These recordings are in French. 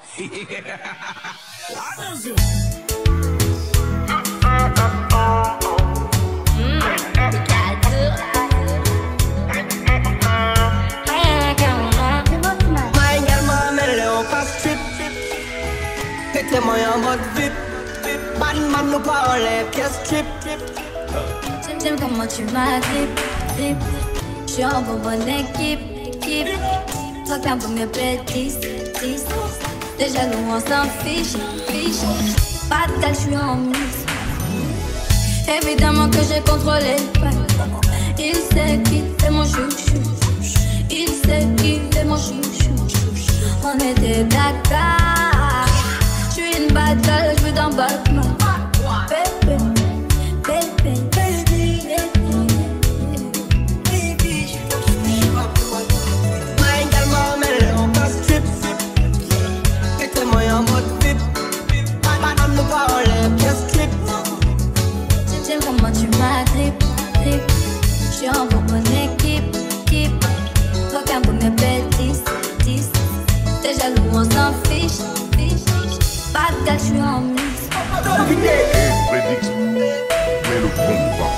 Mettez-moi en mode VIP, man nous parle, pièce trip. J'aime comment tu m'as drip. J'suis en bonne équipe. Toi qu'un bon me plaît 10. Déjà nous on s'en fiche. Pas de tel, j'suis en mix. Évidemment que j'ai contrôlé le pas. Il sait qui est mon chouchou. Il sait qui est mon chouchou. On était d'accord. J'suis une bad girl, j'veux dans Batman. Baby. J'aime comment tu m'as drip. J'suis en bonne équipe. Toi qu'un peu me plaît 10. T'es jaloux, on s'en fiche. Pas de gars, j'suis en mix. Prédix, mais le combat.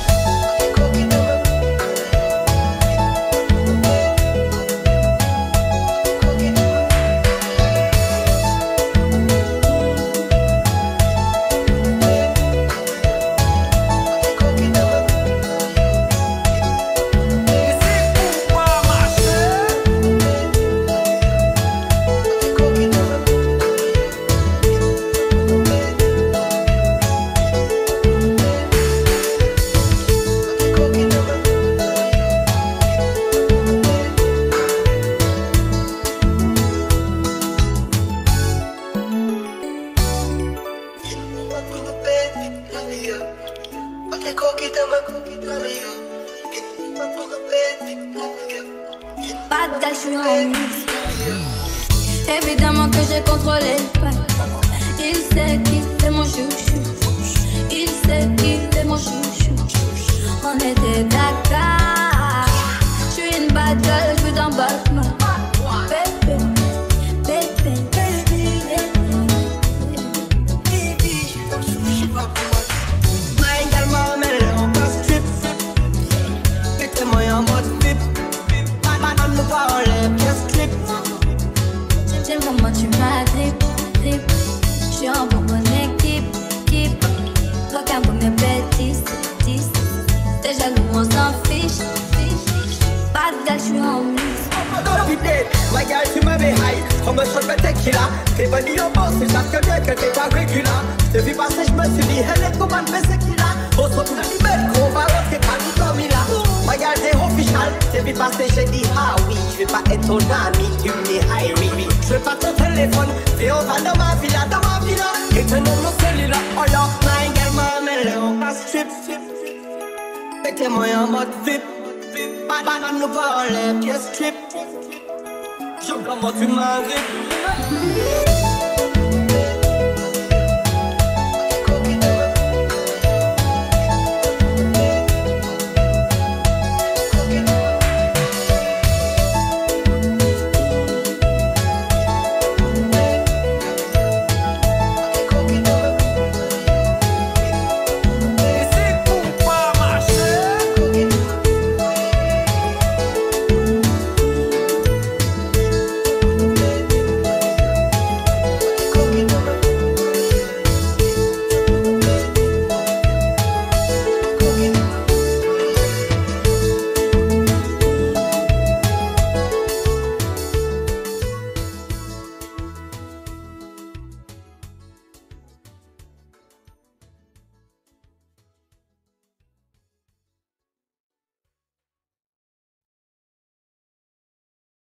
Pas de gars, j'suis en mix. Évidemment que j'ai contrôlé le pas. Il sait qui est mon chouchou. Il sait qui est mon chouchou. On était d'accord. J'suis une bad girl, j'veux dans Batman. J'aime comment tu m'as drip. J'suis en bonne équipe. Toi qu'un peu me plaît 10. T'es jaloux, on s'en fiche. Pas de gars, j'suis en mix. My girl, tu me mets high, on me shot le tequila. T'es venu au boss, c'est ça que bien que t'es pas régulier. J'te vis passer, j'me suis dit, elle est comment mais c'est qui là. On se retrouve dans l'hiver, on va rentrer pas du comme il a. My girl, t'es official, t'es vu passer, j'ai dit ah oui. J'vais pas être ton ami, tu me dis hi, oui. J'vais pas ton téléphone, et on va dans ma villa. Et te nomme nos cellules, oh là. My girl, ma mêlée, on passe trip. Mettez-moi en mode VIP, man nous parle, pièce trip. J'aime comment tu m'as grip.